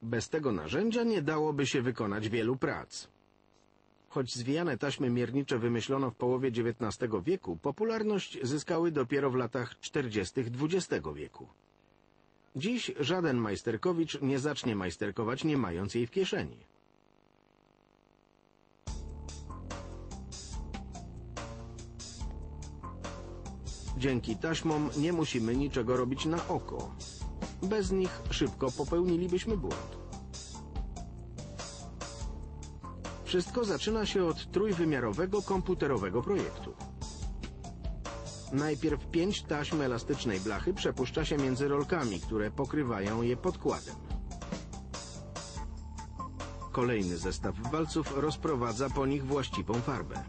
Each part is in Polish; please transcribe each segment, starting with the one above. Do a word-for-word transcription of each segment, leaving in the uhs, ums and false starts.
Bez tego narzędzia nie dałoby się wykonać wielu prac. Choć zwijane taśmy miernicze wymyślono w połowie dziewiętnastego wieku, popularność zyskały dopiero w latach czterdziestych dwudziestego wieku. Dziś żaden majsterkowicz nie zacznie majsterkować, nie mając jej w kieszeni. Dzięki taśmom nie musimy niczego robić na oko. Bez nich szybko popełnilibyśmy błąd. Wszystko zaczyna się od trójwymiarowego komputerowego projektu. Najpierw pięć taśm elastycznej blachy przepuszcza się między rolkami, które pokrywają je podkładem. Kolejny zestaw walców rozprowadza po nich właściwą farbę.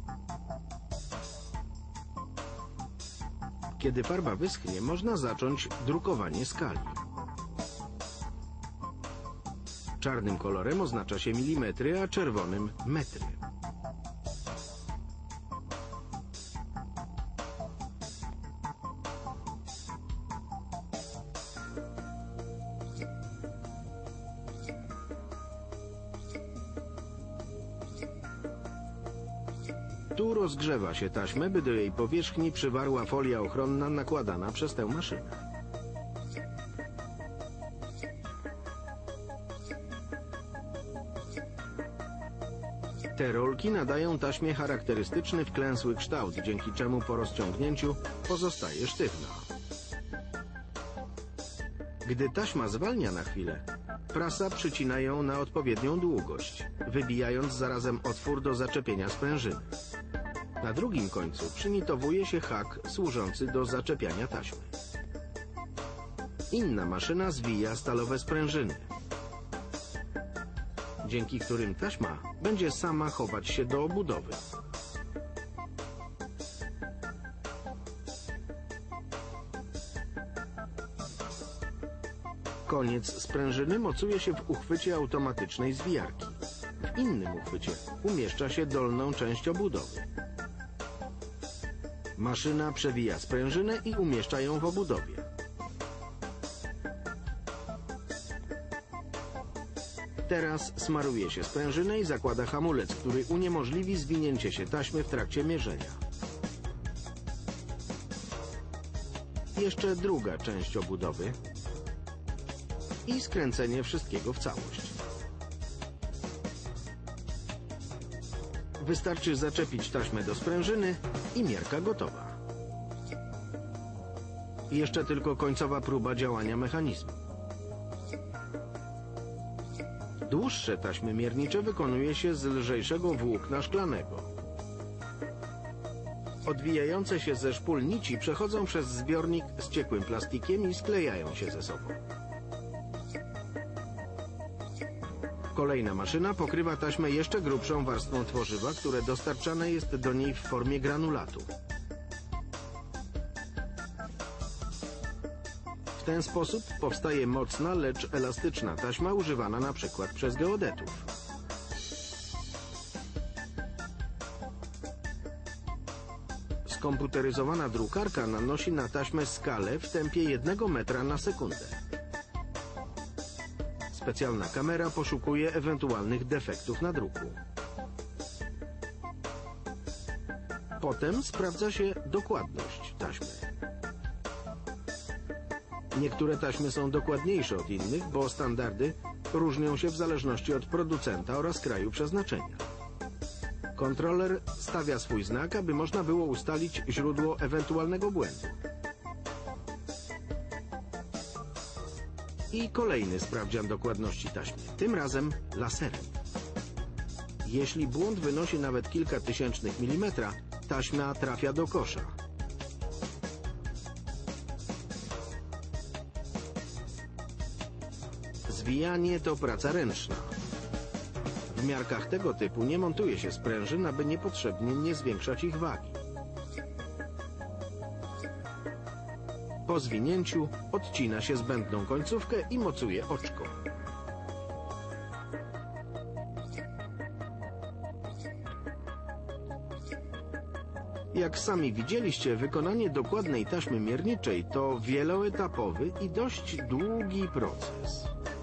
Kiedy farba wyschnie, można zacząć drukowanie skali. Czarnym kolorem oznacza się milimetry, a czerwonym metry. Tu rozgrzewa się taśmę, by do jej powierzchni przywarła folia ochronna nakładana przez tę maszynę. Te rolki nadają taśmie charakterystyczny wklęsły kształt, dzięki czemu po rozciągnięciu pozostaje sztywna. Gdy taśma zwalnia na chwilę, prasa przycina ją na odpowiednią długość, wybijając zarazem otwór do zaczepienia sprężyny. Na drugim końcu przynitowuje się hak służący do zaczepiania taśmy. Inna maszyna zwija stalowe sprężyny, dzięki którym taśma będzie sama chować się do obudowy. Koniec sprężyny mocuje się w uchwycie automatycznej zwijarki. W innym uchwycie umieszcza się dolną część obudowy. Maszyna przewija sprężynę i umieszcza ją w obudowie. Teraz smaruje się sprężynę i zakłada hamulec, który uniemożliwi zwinięcie się taśmy w trakcie mierzenia. Jeszcze druga część obudowy i skręcenie wszystkiego w całość. Wystarczy zaczepić taśmę do sprężyny i miarka gotowa. Jeszcze tylko końcowa próba działania mechanizmu. Dłuższe taśmy miernicze wykonuje się z lżejszego włókna szklanego. Odwijające się ze szpul nici przechodzą przez zbiornik z ciekłym plastikiem i sklejają się ze sobą. Kolejna maszyna pokrywa taśmę jeszcze grubszą warstwą tworzywa, które dostarczane jest do niej w formie granulatu. W ten sposób powstaje mocna, lecz elastyczna taśma używana na przykład przez geodetów. Skomputeryzowana drukarka nanosi na taśmę skalę w tempie jednego metra na sekundę. Specjalna kamera poszukuje ewentualnych defektów na druku. Potem sprawdza się dokładność taśmy. Niektóre taśmy są dokładniejsze od innych, bo standardy różnią się w zależności od producenta oraz kraju przeznaczenia. Kontroler stawia swój znak, aby można było ustalić źródło ewentualnego błędu. I kolejny sprawdzian dokładności taśmy, tym razem laserem. Jeśli błąd wynosi nawet kilka tysięcznych milimetra, taśma trafia do kosza. Zwijanie to praca ręczna. W miarkach tego typu nie montuje się sprężyn, aby niepotrzebnie nie zwiększać ich wagi. Po zwinięciu odcina się zbędną końcówkę i mocuje oczko. Jak sami widzieliście, wykonanie dokładnej taśmy mierniczej to wieloetapowy i dość długi proces.